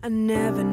I never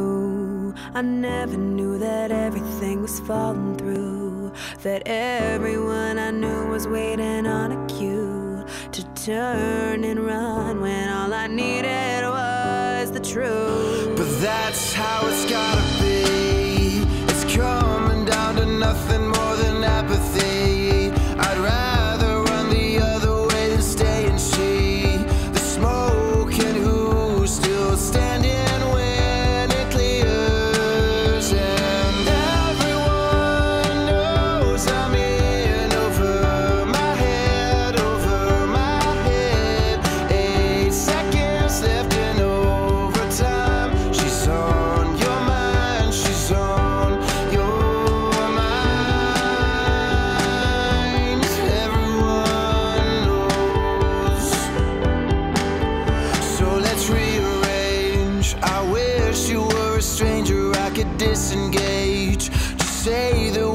knew that everything was falling through, that everyone I knew was waiting on a cue to turn and run when all I needed was the truth. But that's how it's gotta be. It's coming down to nothing more than apathy. I'd rather run the other way than stay and see the smoke and who's still standing when it clears. And everyone knows I'm in over my head, over my head. 8 seconds left in overtime. She's on your mind, she's on your mind. Everyone knows. So let's rearrange. I wish you were a stranger I could disengage. Just say the